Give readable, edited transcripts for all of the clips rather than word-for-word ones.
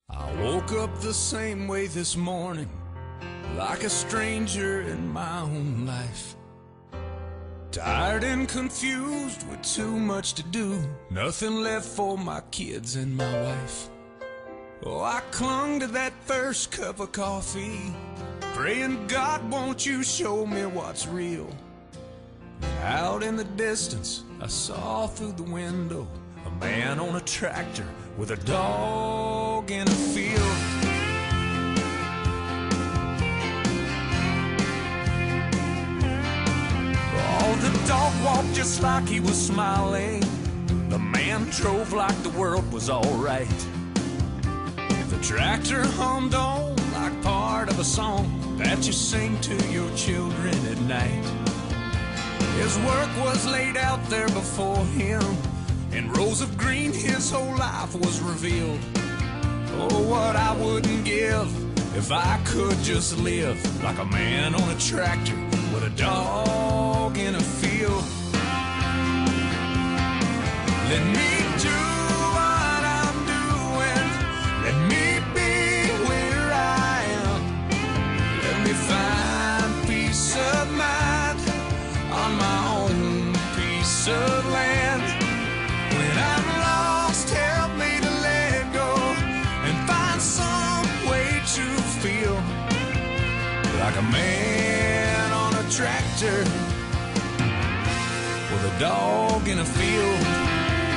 I woke up the same way this morning, like a stranger in my own life. Tired and confused with too much to do, nothing left for my kids and my wife. Oh, I clung to that first cup of coffee, praying, God, won't you show me what's real? Out in the distance, I saw through the window a man on a tractor with a dog in a field. Oh, the dog walked just like he was smiling. The man drove like the world was alright. The tractor hummed on like part of a song that you sing to your children at night. His work was laid out there before him. In rows of green, his whole life was revealed. Oh, what I wouldn't give if I could just live like a man on a tractor with a dog in a field. Let me do what I'm doing. Let me be where I am. Let me find peace of mind on my own piece of land. When I'm lost, help me to let go and find some way to feel like a man on a tractor with a dog in a field.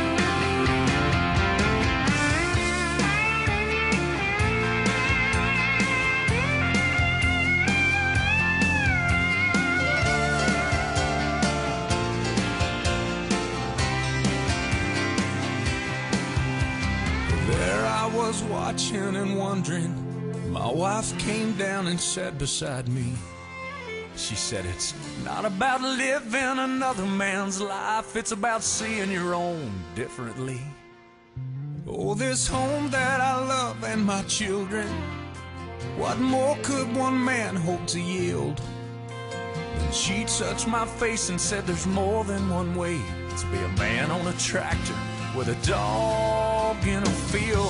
I was watching and wondering. My wife came down and sat beside me. She said, it's not about living another man's life, it's about seeing your own differently. Oh, this home that I love and my children, what more could one man hope to yield? Then she touched my face and said, there's more than one way to be a man on a tractor with a dog in a field.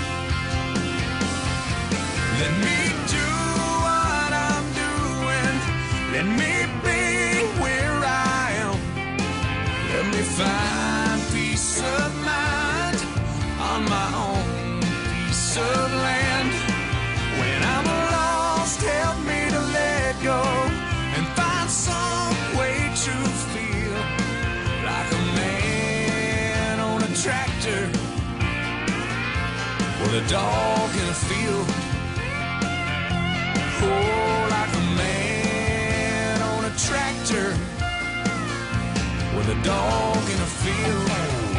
Let me do what I'm doing. Let me be where I am. Let me find peace of mind on my own piece of land. When I'm lost, help me to let go and find some way to feel like a man on a tractor with a dog in a field. Oh, like a man on a tractor with a dog in a field.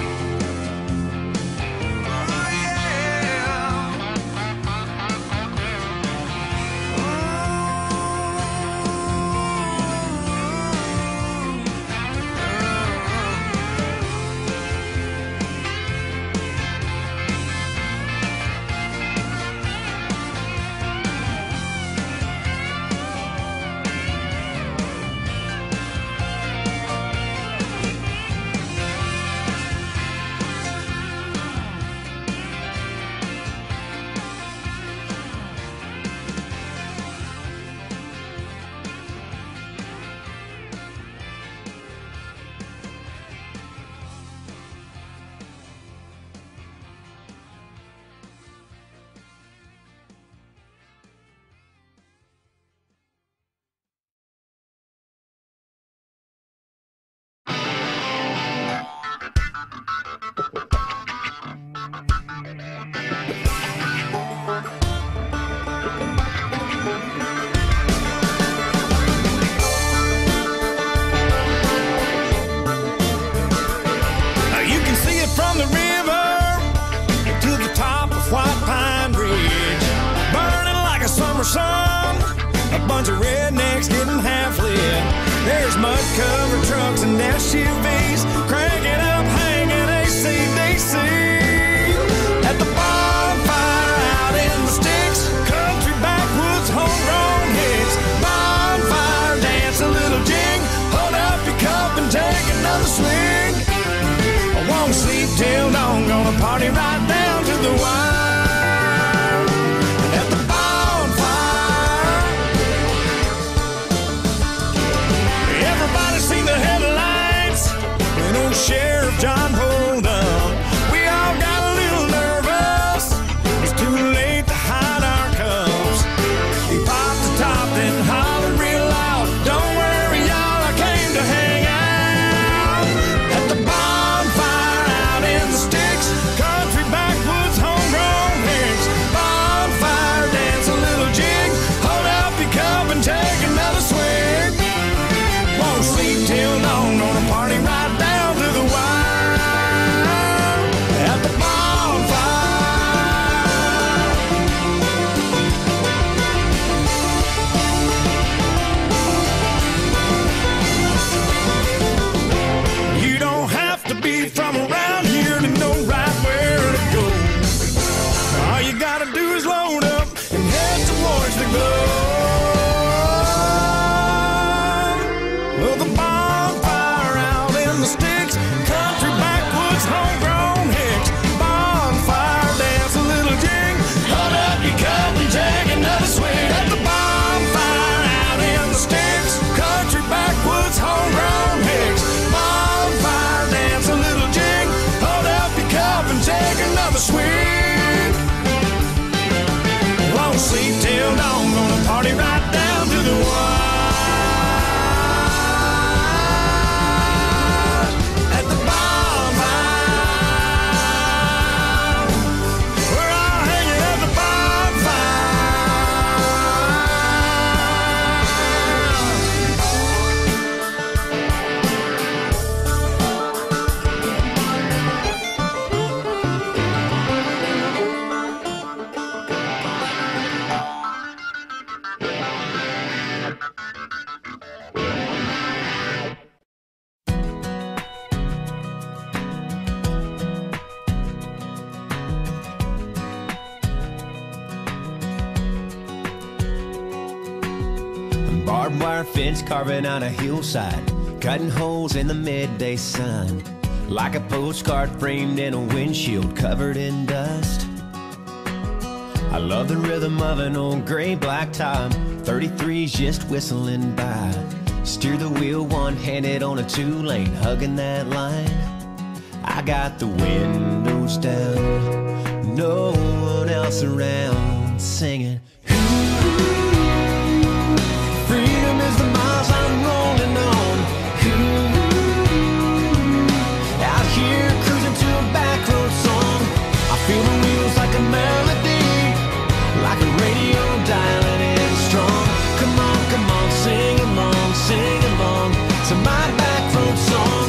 Oh, yeah. Sun, a bunch of rednecks getting half lit. There's mud-covered trucks and SUVs cranking up, hanging AC/DC. At the bonfire out in the sticks, country backwoods homegrown hits. Bonfire dance, a little jig, hold up your cup and take another swig. I won't sleep till dawn, gonna party right down to the wire. gotta do is load up and head towards the glow. Well, the bonfire out in the sticks, country backwoods, homegrown hicks. Bonfire dance, a little jig. Hold up your cup and take another swig at the bonfire out in the sticks, country backwoods, homegrown hicks. Bonfire dance, a little jig. Hold up your cup and take another swig. Won't sleep till dawn, gonna party right down to the wire. Barbed wire fence carving on a hillside, cutting holes in the midday sun, like a postcard framed in a windshield covered in dust. I love the rhythm of an old gray black top, 33's just whistling by. Steer the wheel one-handed on a two-lane, hugging that line. I got the windows down, no one else around, singing. Freedom is the miles I'm rolling on. Out here cruising to a back road song. I feel the wheels like a melody, like a radio dialing in strong. Come on, sing along to my back road song.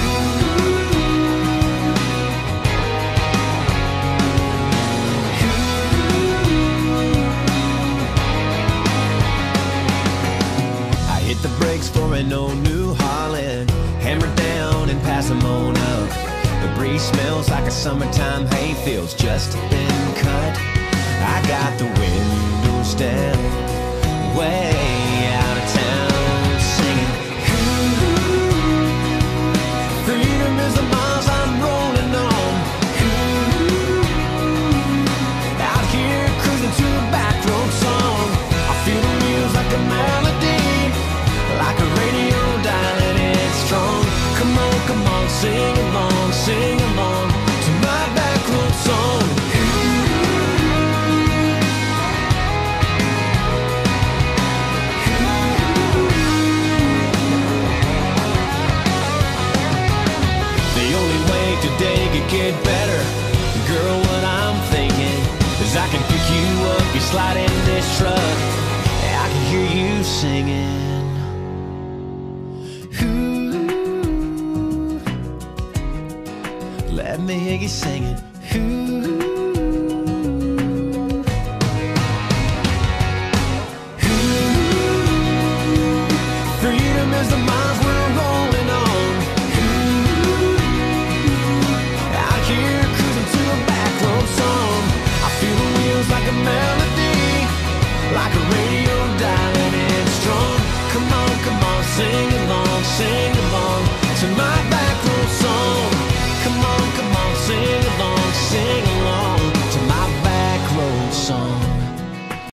The brakes for an old New Holland, hammer down and pass them on up. The breeze smells like a summertime hayfield's just been cut. I got the windows down, way out of town, singing. Freedom is the miles I'm rolling on. Out here cruising to a back road song. I feel the wheels like a melody, like a radio dialing in strong. Come on, sing along to my back road song. The only way today could get better, girl, what I'm thinking is I can pick you up, you slide in this truck, I can hear you singing. Let me hear you singing. Freedom is the miles we're rolling on. Out here cruising to a back road song. I feel the wheels like a melody, like a radio dialing in strong. Come on, sing along to my back